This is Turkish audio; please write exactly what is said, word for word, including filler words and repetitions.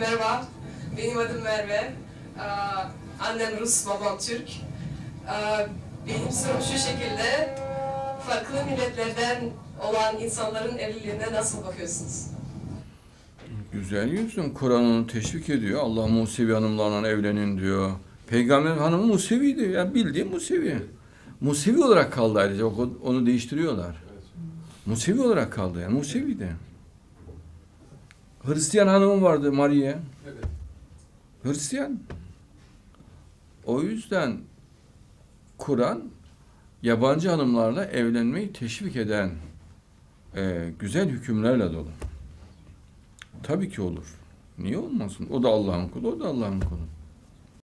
Merhaba, benim adım Merve. Ee, Annem Rus, babam Türk. Ee, Benim sorum şu şekilde, farklı milletlerden olan insanların evliliğine nasıl bakıyorsunuz? Güzel yüzün. Kur'an onu teşvik ediyor. Allah Musevi hanımlarla evlenin diyor. Peygamber hanımı Musevi'ydi. Ya bildiğin Musevi. Musevi olarak kaldı ayrıca. Onu değiştiriyorlar. Musevi olarak kaldı yani. Musevi'di. Hristiyan hanımı vardı Maria. Evet. Hristiyan. O yüzden Kur'an yabancı hanımlarla evlenmeyi teşvik eden e, güzel hükümlerle dolu. Tabii ki olur. Niye olmasın? O da Allah'ın kulu, o da Allah'ın kulu.